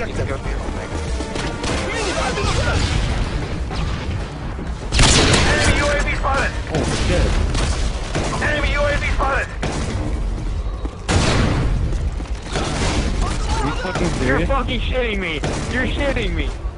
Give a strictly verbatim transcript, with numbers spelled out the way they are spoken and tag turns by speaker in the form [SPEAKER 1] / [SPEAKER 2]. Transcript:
[SPEAKER 1] objective.
[SPEAKER 2] Enemy U A V spotted!
[SPEAKER 3] Oh shit.
[SPEAKER 2] Enemy U A V spotted!
[SPEAKER 3] Are you fucking serious?
[SPEAKER 2] You're fucking shitting me! You're shitting me!